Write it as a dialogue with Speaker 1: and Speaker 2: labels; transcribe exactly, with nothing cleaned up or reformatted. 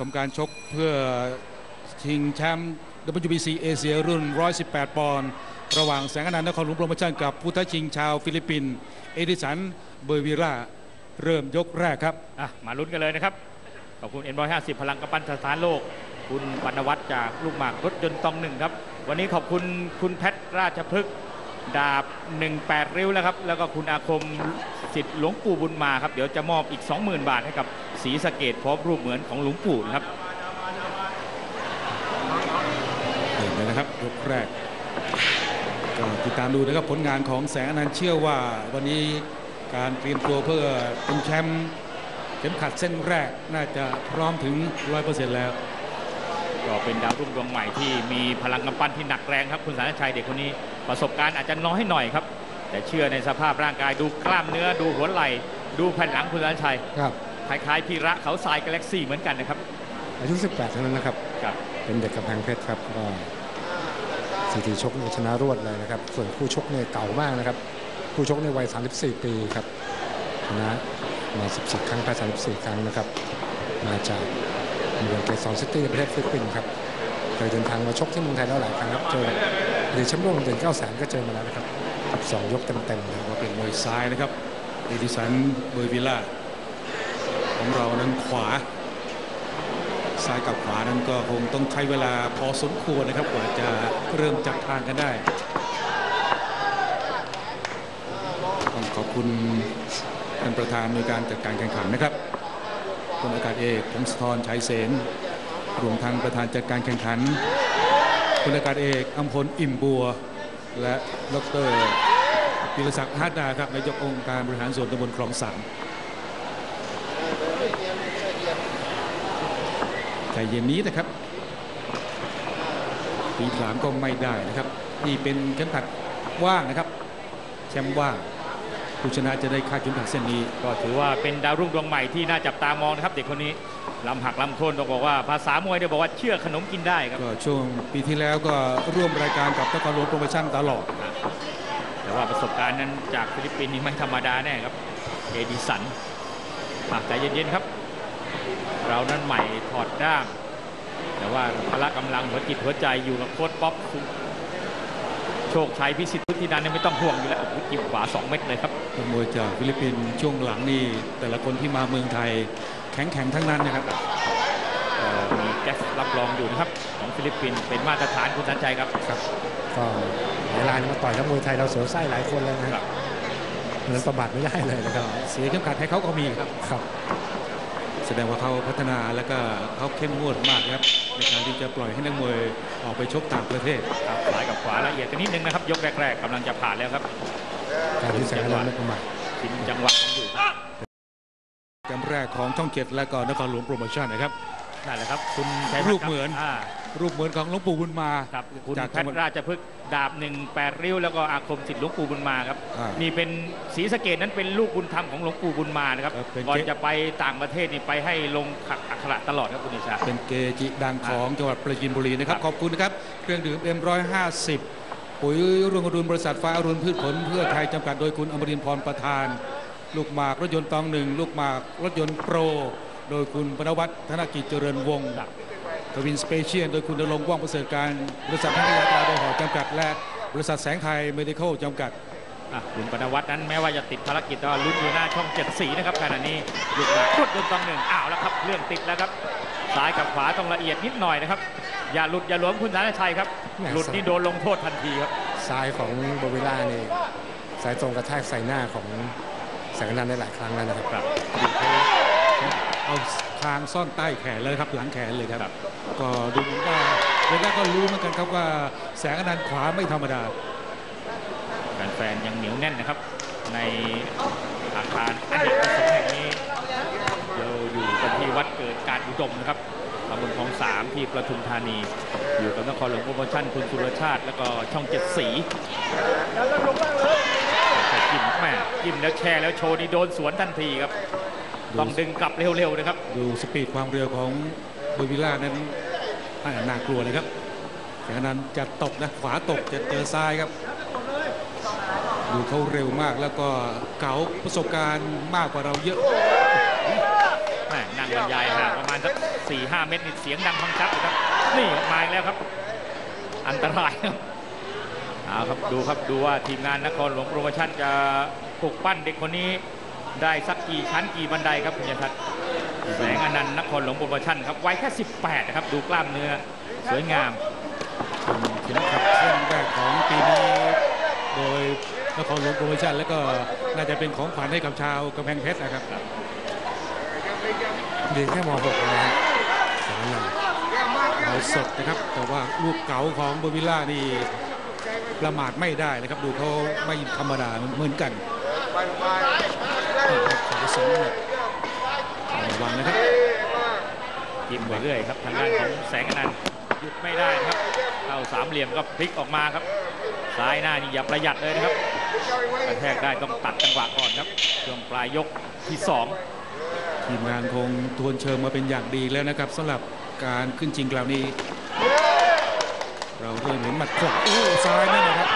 Speaker 1: ทำการชกเพื่อชิงแชมป์ ดับเบิลยู บี ซี เอเชียรุ่นหนึ่งร้อยสิบแปดปอนด์ระหว่างแสงอนันต์นครหลวงโปรโมชั่นกับผู้ท้าชิงชาวฟิลิปปินส์เอดิสันเบอร์วีราเริ่มยกแรกครับ
Speaker 2: มาลุ้นกันเลยนะครับขอบคุณ เอ็น หนึ่งร้อยห้าสิบ พลังกำปั้นสถานโลกคุณวรรณวัฒน์จากลูกหมากรถยนต์ตองหนึ่งครับวันนี้ขอบคุณคุณแพทราชพฤกษ์ดาบหนึ่งแปดริ้วแล้วครับแล้วก็คุณอาคมสิทธิ์หลวงปู่บุญมาครับเดี๋ยวจะมอบอีก สองหมื่น บาทให้กับศรีสะเกษพร้อมรูปเหมือนของหลวงปู่นะครับ
Speaker 1: เห็นเลยนะครับยกแรกก็ติดตามดูนะครับผลงานของแสงอนันต์เชื่อว่าวันนี้การเตรียมตัวเพื่อเป็นแชมป์เข็มขัดเส้นแรกน่าจะพร้อมถึง ร้อยเปอร์เซ็นต์ แล้ว
Speaker 2: ก็เป็นดาวรุ่งดวงใหม่ที่มีพลังกำปั้นที่หนักแรงครับคุณสารชัยเด็กคนนี้ประสบการณ์อาจจะน้อยหน่อยครับแต่เชื่อในสภาพร่างกายดูกล้ามเนื้อดูหัวไหล่ดูแผ่นหลังคุณสารชัย
Speaker 3: ครับ
Speaker 2: คล้ายๆพีระเขาทรายกาแล็กซี่เหมือนกันนะครับ
Speaker 3: อายุสิบแปดเท่านั้นนะครับเป็นเด็กกำแพงเพชรครับก็สถิติชกชนะรวดเลยนะครับส่วนคู่ชกเนี่ยเก่ามากนะครับคู่ชกในวัยสามสิบสี่ปีครับชนะมาสิบสี่ครั้งแพ้สามสิบสี่ครั้งนะครับมาจากเมืองเกซอนซิตี้ประเทศฟิลิปปินส์ครับเคยเดินทางมาชกที่เมืองไทยแล้วหลายครั้งครับเจอหรือแชมป์โลกเดือนเก้าแสนก็เจอมาแล้วนะครับสองยกเต็มๆเลย
Speaker 1: ว่าเป็นมวยซ้ายนะครับเอดิสันเบอร์วิลล่าของเรานั้นขวาซ้ายกับขวานั้นก็คงต้องใช้เวลาพอสมควรนะครับกว่าจะเริ่มจับทางกันได้ต้องขอบคุณท่านประธานในการจัดการแข่งขันนะครับพลอากาศเอกพงศธรชัยเสนรวมทั้งประธานจัดการแข่งขันพลอากาศเอกอำพลอิ่มบัวและดร.พิรศักดิ์ฮาดาครับนายกองค์การบริหารส่วนตำบลคลองสันใจเย็นนี้นะครับตีสามก็ไม่ได้นะครับนี่เป็นเข็มขัดว่างนะครับแชมป์ว่างผู้ชนะจะได้ค่าเข็มขัดเส้นนี้
Speaker 2: ก็ถือว่าเป็นดาวรุ่งดวงใหม่ที่น่าจับตามองนะครับเด็กคนนี้ลำหักลำโคนต้องบอกว่าภาษามวยเนี่ยบอกว่าเชื่อขนมกินได้ครับ
Speaker 1: ก็ช่วงปีที่แล้วก็ร่วมรายการกับนครหลวงโปรโมชั่นตลอด
Speaker 2: แต่ว่าประสบการณ์นั้นจากฟิลิปปินส์นี่ไม่ธรรมดาแน่ครับเอดิสันใจเย็นๆครับเรานั้นใหม่ถอดด้ามแต่ว่าพละกำลังหัวจิตหัวใจอยู่กับโค้ชป๊อปโชคชัยพิสิทธิ์ที่นั้นไม่ต้องห่วงอยู่แล้วจิ้มขวาสองเม็ดเลยครับ
Speaker 1: มวยจากฟิลิปปินส์ช่วงหลังนี่แต่ละคนที่มาเมืองไทยแข็งแข็งทั้งนั้นนะครับ
Speaker 2: มีแก๊สรับรองอยู่นะครับของฟิลิปปินส์เป็นมาตรฐานคุณสันใจครับ
Speaker 3: ครับก็เวลานี้มาต่อยทั้งมวยไทยเราเสือไส้หลายคนเลยนะครับนั้นประมาทไม่ได้เลยนะครับ
Speaker 1: เสียเข็มขัดให้เขาก็มีครับ
Speaker 3: ครับ
Speaker 1: แสดงว่าเขาพัฒนาแล้วก็เขาเข้มงวดมากครับในการที่จะปล่อยให้นักมวยออกไปชกต่างประเทศ
Speaker 2: ซ้ายกับขวาละเอียดกันนิดนึงนะครับยกแรกๆกำลังจะผ่านแล้วครับ
Speaker 3: การที่แสงอนันต์ไม่ประมาท
Speaker 2: ชิงจังหวะอยู่
Speaker 1: เกมแรกของช่องเจ็ดและก็นครหลวงโปรโมชั่นนะครับ
Speaker 2: นั่นแหละครับคุณ
Speaker 1: รูปเหมือนรูปเหมือนของหลวงปู่บุญมา
Speaker 2: ครับคุณแพทย์ราชพฤกษ์ดาบหนึ่งแปดริ้วแล้วก็อาคมสิทธิ์หลวงปู่บุญมาครับนี่เป็นศรีสะเกษนั้นเป็นลูกบุญธรรมของหลวงปู่บุญมานะครับก่อนจะไปต่างประเทศนี่ไปให้ลงอักขระตลอดครับคุณนิชา
Speaker 1: เป็นเกจิดังของจังหวัดปราจีนบุรีนะครับขอบคุณนะครับเครื่องดื่ม เอ็ม หนึ่งร้อยห้าสิบ ปุ๋ยรุ่งอรุณบริษัทฟ้าอรุณพืชผลเพื่อไทยจำกัดโดยคุณอมรินทร์พรประธานลูกหมากรถยนต์ตองหนึ่งลูกหมากรถยนต์โปรโดยคุณปนวัฒน์ธนกิจเจริญวงศ์ทวินสเปเชียลโดยคุณณรงค์ว่องประเสริฐการบริษัทพัทยาตราโดยหอจำกัดและบริษัทแสงไทยเมดิคอลจำกัด
Speaker 2: คุณปนวัฒน์นั้นแม้ว่าจะติดภารกิจแต่ว่าลุ้นอยู่หน้าช่องเจ็ดสีนะครับขณะนี้ลูกหมากรถยนต์ตองหนึ่งอ้าวแล้วครับเรื่องติดแล้วครับซ้ายกับขวาต้องละเอียดนิดหน่อยนะครับอย่าหลุดอย่าหลวมคุณสารชัยครับหลุดนี่โดนลงโทษทันทีครับ
Speaker 3: ซ้ายของโบวิล่านี่สายตรงกระแทกใส่หน้าของแสงอนันต์ได้หลายครั้งแล้วนะครับ
Speaker 1: เอาคางซ่อนใต้แขนเลยครับหลังแขนเลยครับก็ดูว่าเวลาก็รู้เหมือนกันครับว่าแสงอนันต์ขวาไม่ธรรมดา
Speaker 2: แฟนๆยังเหนียวแน่นนะครับในอาคารอเนกประสงค์แห่งนี้เราอยู่กันที่วัดเกิดการอุดมนะครับตำบลคลองสามที่ปทุมธานีอยู่กับนครหลวงโปรโมชั่นคุณสุรชาติแล้วก็ช่องเจ็ดสีจิ้มแม่จิ้มแล้วแชร์แล้วโชว์นี่โดนสวนทันทีครับต้องดึงกลับเร็วๆนะครับ
Speaker 1: ดูสปีดความเร็วของเบอร์วิล่านั้นน่ากลัวเลยครับอย่างนั้นจะตกนะขวาตกจะเจอซ้ายครับดูเขาเร็วมากแล้วก็เก๋าประสบการณ์มากกว่าเราเยอะ
Speaker 2: แม่นั่งบรรยายห่างประมาณมาณสักสี่ห้าเมตรนี่เสียงดังฟังชัดเลยครับนี่มาอีกแล้วครับอันตรายครับเอาครับดูครับดูว่าทีมงานนครหลวงโปรโมชั่นจะปลุกปั้นเด็กคนนี้ได้สักกี่ชั้นกี่บันไดครับคุณยันทัศน์แสงอนันต์นครหลวงโปรโมชั่นครับวัยแค่สิบแปดนะครับดูกล้ามเนื้อสวยงาม
Speaker 1: เข็มขัดเส้นแรกของปีนี้โดยนครหลวงโปรโมชั่นแล้วก็น่าจะเป็นของขวัญให้กับชาวกำแพงเพชรนะครับ
Speaker 3: เรียนแค่ม หก นะฮะแสงอนันต์
Speaker 1: เอาสดนะครับแต่ว่าลูกเก๋าของเบอร์วิลล่านี่ประมาทไม่ได้นะครับดูเขาไม่ธรรมดาเหมือนกันขาสูงระวังนะครับ
Speaker 2: จิ้มไปเรื่อยครับทางด้านของแสงอนันต์หยุดไม่ได้ครับเข้าสามเหลี่ยมก็พลิกออกมาครับซ้ายหน้านี่อย่าประหยัดเลยนะครับกระแทกได้ต้องตัดจังหวะก่อนครับช่วงปลายยกที่สอง
Speaker 1: ทีมงานคงทวนเชิงมาเป็นอย่างดีแล้วนะครับสำหรับการขึ้นจริงคราวนี้เราเริ่มเห็นหมัดขวาโอ้ซ้ายนั่นนะครับ